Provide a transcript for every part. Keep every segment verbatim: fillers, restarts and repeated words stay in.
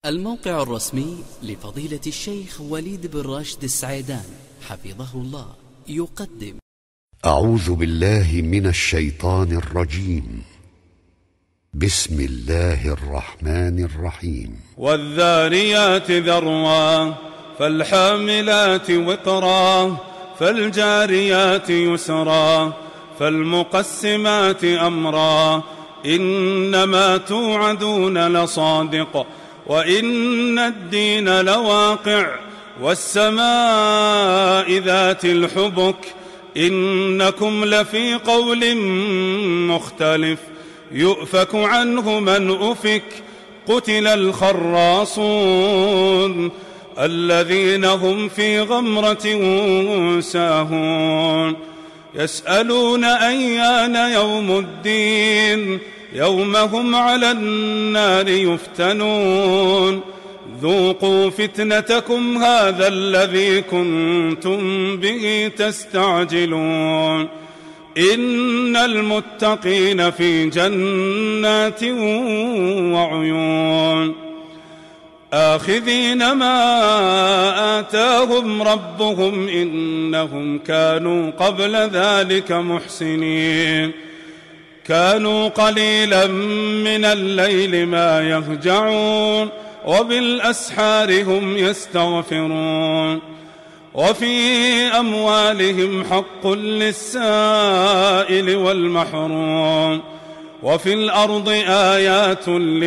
الموقع الرسمي لفضيلة الشيخ وليد بن راشد السعيدان حفظه الله يقدم. أعوذ بالله من الشيطان الرجيم. بسم الله الرحمن الرحيم. والذاريات ذروا فالحاملات وقرا فالجاريات يسرا فالمقسمات أمرا إنما توعدون لصادق وإن الدين لواقع والسماء ذات الحبك إنكم لفي قول مختلف يؤفك عنه من أفك قتل الخراصون الذين هم في غمرة ساهون يسألون أيان يوم الدين يوم هم على النار يفتنون ذوقوا فتنتكم هذا الذي كنتم به تستعجلون إن المتقين في جنات وعيون آخذين ما آتاهم ربهم إنهم كانوا قبل ذلك محسنين كانوا قليلا من الليل ما يهجعون وبالأسحار هم يستغفرون وفي أموالهم حق للسائل والمحروم وفي الأرض آيات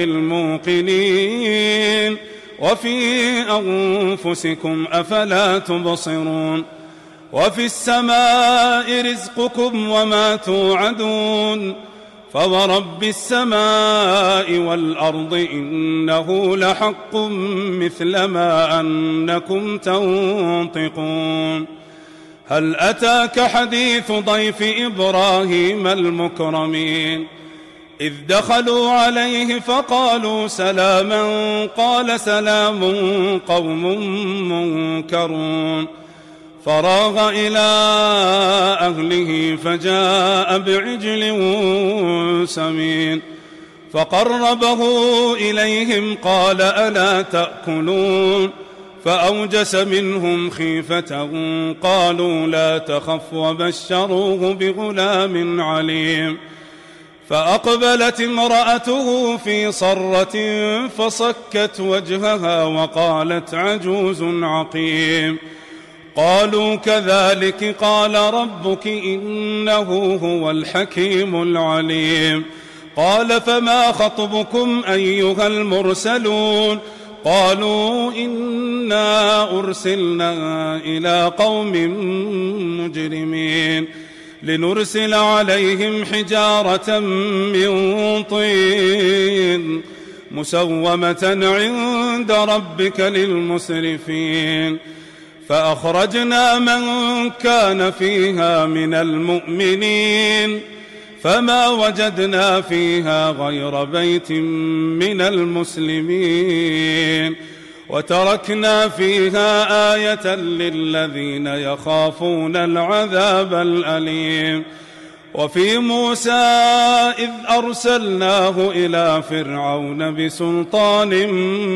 للموقنين وفي أنفسكم أفلا تبصرون وفي السماء رزقكم وما توعدون فورب السماء والأرض إنه لحق مثل ما أنكم تنطقون هل أتاك حديث ضيف إبراهيم المكرمين إذ دخلوا عليه فقالوا سلاما قال سلام قوم منكرون فراغ إلى أهله فجاء بعجل سمين فقربه إليهم قال ألا تأكلون فأوجس منهم خيفة قالوا لا تخف وبشروه بغلام عليم فأقبلت امرأته في صرة فصكت وجهها وقالت عجوز عقيم قالوا كذلك قال ربك إنه هو الحكيم العليم قال فما خطبكم أيها المرسلون قالوا إنا أرسلنا إلى قوم مجرمين لنرسل عليهم حجارة من طين مسومة عند ربك للمسرفين فأخرجنا من كان فيها من المؤمنين فما وجدنا فيها غير بيت من المسلمين وتركنا فيها آية للذين يخافون العذاب الأليم وفي موسى إذ أرسلناه إلى فرعون بسلطان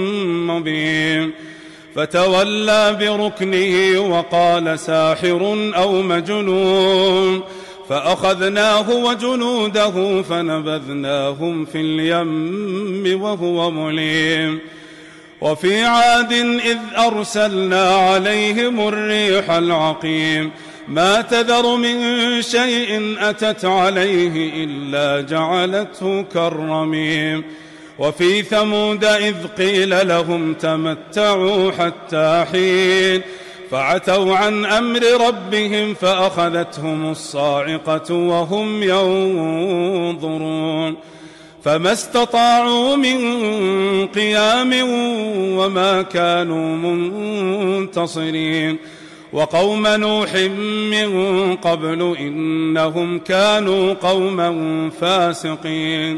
مبين فتولى بركنه وقال ساحر أو مجنون فأخذناه وجنوده فنبذناهم في اليم وهو مليم وفي عاد إذ أرسلنا عليهم الريح العقيم ما تذر من شيء أتت عليه إلا جعلته كالرميم وفي ثمود إذ قيل لهم تمتعوا حتى حين فعتوا عن أمر ربهم فأخذتهم الصاعقة وهم ينظرون فما استطاعوا من قيام وما كانوا منتصرين وقوم نوح من قبل إنهم كانوا قوما فاسقين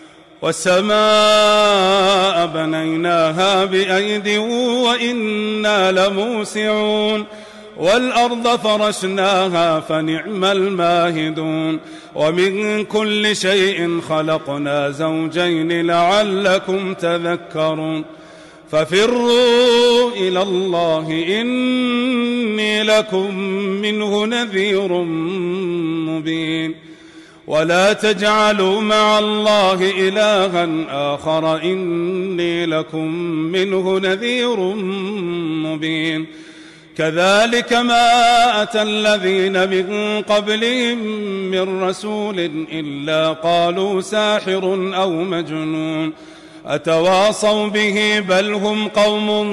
والسماء بنيناها بأيد وإنا لموسعون والأرض فرشناها فنعم الماهدون ومن كل شيء خلقنا زوجين لعلكم تذكرون ففروا إلى الله إني لكم منه نذير مبين ولا تجعلوا مع الله إلها آخر إني لكم منه نذير مبين كذلك ما أتى الذين من قبلهم من رسول إلا قالوا ساحر أو مجنون أتواصوا به بل هم قوم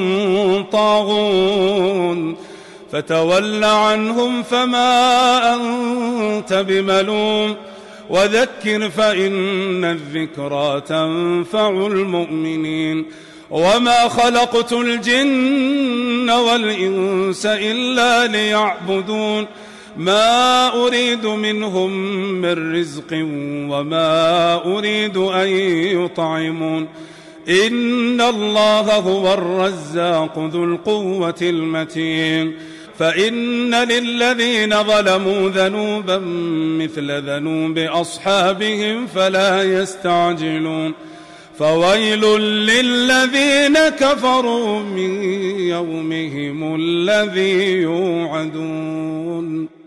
طاغون فتول عنهم فما أنت بملوم وذكر فإن الذكرى تنفع المؤمنين وما خلقت الجن والإنس إلا ليعبدون ما أريد منهم من رزق وما أريد أن يطعمون إن الله هو الرزاق ذو القوة المتين فإن للذين ظلموا ذنوبا مثل ذنوب أصحابهم فلا يستعجلون فويل للذين كفروا من يومهم الذي يوعدون.